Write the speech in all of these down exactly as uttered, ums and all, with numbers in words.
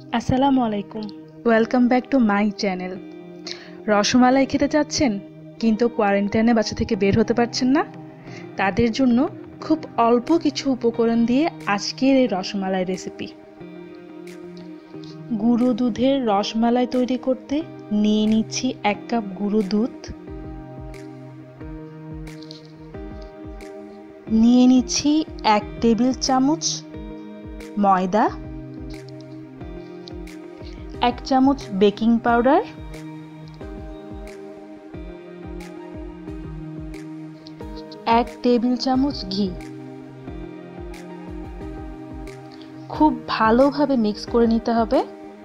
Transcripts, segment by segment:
আসসালামু আলাইকুম, welcome back to my channel. Rasmalai খেতে চাচ্ছেন কিন্তু কোয়ারেন্টাইনে বাসা থেকে বের হতে পারছেন না? তাদের জন্য খুব অল্প কিছু উপকরণ দিয়ে আজকের এই রসমালাই রেসিপি। গুঁড়ো দুধের রসমালাই তৈরি করতে নিয়ে নিচ্ছি এক কাপ গুঁড়ো দুধ, নিয়ে নিচ্ছি এক টেবিল চামচ ময়দা, এক চামচ বেকিং পাউডার, এক টেবিল চামচ ঘি। খুব ভালোভাবে মিক্স করে নিতে হবে।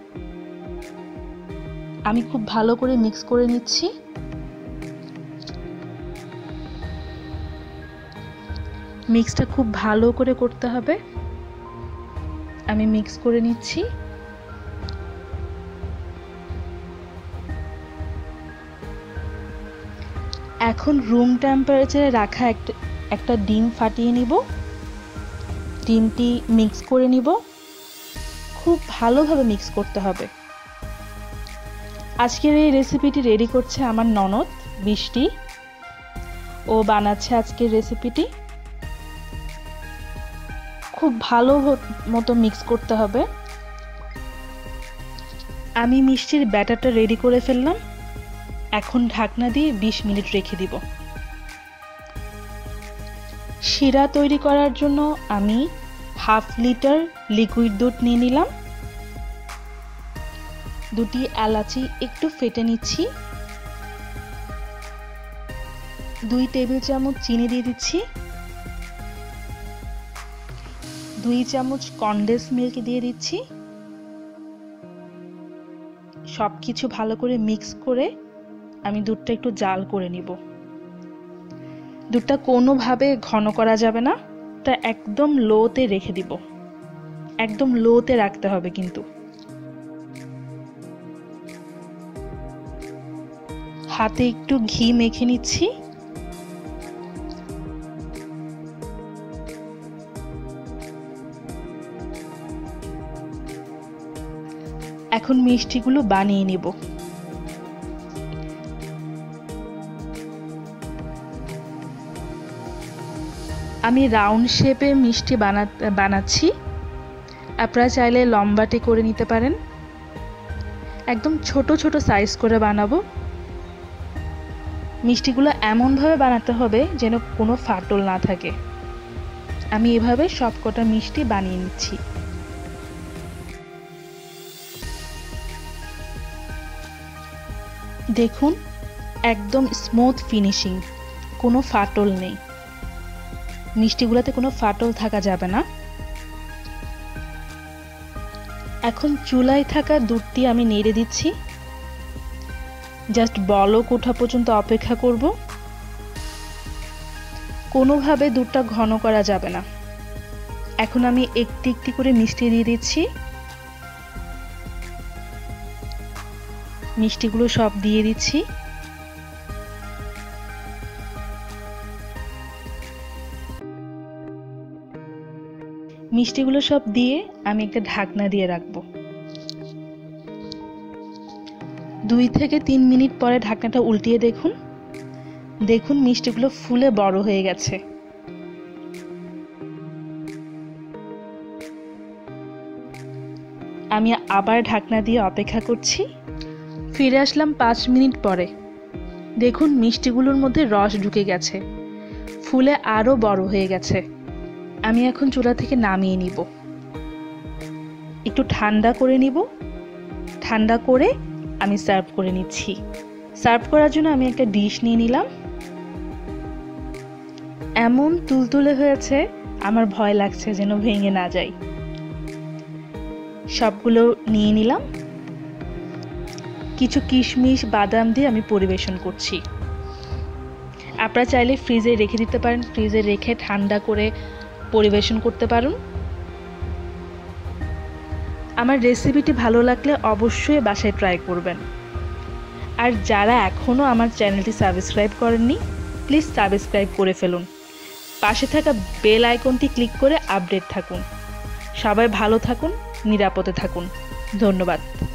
আমি খুব ভালো করে মিক্স করে নিচ্ছি। মিক্সটা খুব ভালো করে করতে হবে। আমি মিক্স করে নিচ্ছি। এখন রুম টেম্পারেচারে রাখা একটা একটা ডিম ফাটিয়ে নিব। ডিমটি মিক্স করে নিব। খুব ভালোভাবে মিক্স করতে হবে। আজকের এই রেসিপিটি রেডি করছে আমার ননদ বৃষ্টি। ও বানাচ্ছে আজকের রেসিপিটি। খুব ভালো মতো মিক্স করতে হবে। আমি মিষ্টির ব্যাটারটা রেডি করে ফেললাম। এখন ঢাকনা দিয়ে বিশ মিনিট রেখে দিব। শিরা তৈরি করার জন্য আমি হাফ লিটার লিকুইড দুধ নিয়ে নিলাম। দুটি এলাচি একটু ফেটে নিচ্ছি। দুই টেবিল চামচ চিনি দিয়ে দিচ্ছি। দুই চামচ কনডেন্স মিল্ক দিয়ে দিচ্ছি। সব কিছু ভালো করে মিক্স করে আমি দুধটা একটু জাল করে নিব। দুধটা কোনোভাবে ঘন করা যাবে না, তা একদম লোতে রেখে দিব। একদম লোতে রাখতে হবে কিন্তু। হাতে একটু ঘি মেখে নিচ্ছি। এখন মিষ্টিগুলো বানিয়ে নিব। আমি রাউন্ড শেপে মিষ্টি বানা বানাচ্ছি। আপনারা চাইলে লম্বাটে করে নিতে পারেন। একদম ছোট ছোট সাইজ করে বানাবো। মিষ্টিগুলো এমনভাবে বানাতে হবে যেন কোনো ফাটল না থাকে। আমি এভাবে সবকটা মিষ্টি বানিয়ে নিচ্ছি। দেখুন, একদম স্মুথ ফিনিশিং, কোনো ফাটল নেই। মিষ্টিগুলোতে কোনো ফাটল থাকা যাবে না। এখন চুলায় থাকা দুধটি আমি নেড়ে দিচ্ছি। জাস্ট বলক ওঠা পর্যন্ত অপেক্ষা করব। কোনোভাবে দুধটা ঘন করা যাবে না। এখন আমি একটি একটি করে মিষ্টি দিয়ে দিচ্ছি। মিষ্টিগুলো সব দিয়ে দিচ্ছি। মিষ্টিগুলো সব দিয়ে আমি একটা ঢাকনা দিয়ে রাখবো। দুই থেকে তিন মিনিট পরে ঢাকনাটা উল্টিয়ে দেখুন। দেখুন মিষ্টিগুলো ফুলে বড় হয়ে গেছে। আমি আবার ঢাকনা দিয়ে অপেক্ষা করছি। ফিরে আসলাম পাঁচ মিনিট পরে। দেখুন মিষ্টিগুলোর মধ্যে রস ঢুকে গেছে, ফুলে আরো বড় হয়ে গেছে। আমি এখন চুলা থেকে নামিয়ে নিব। একটু ঠান্ডা করে নিব। ঠান্ডা করে আমি সার্ভ করে নিচ্ছি। সার্ভ করার জন্য আমি একটা ডিশ নিয়ে নিলাম। এমন তুলতুলে হয়েছে, আমার ভয় লাগছে যেন ভেঙে না যায়। সবগুলো নিয়ে নিলাম। কিছু কিশমিশ বাদাম দিয়ে আমি পরিবেশন করছি। আপনারা চাইলে ফ্রিজে রেখে দিতে পারেন। ফ্রিজে রেখে ঠান্ডা করে পরিবেশন করতে পারুন। আমার রেসিপিটি ভালো লাগলে অবশ্যই বাসায় ট্রাই করবেন। আর যারা এখনও আমার চ্যানেলটি সাবস্ক্রাইব করেননি, প্লিজ সাবস্ক্রাইব করে ফেলুন। পাশে থাকা বেল আইকনটি ক্লিক করে আপডেট থাকুন। সবাই ভালো থাকুন, নিরাপদে থাকুন। ধন্যবাদ।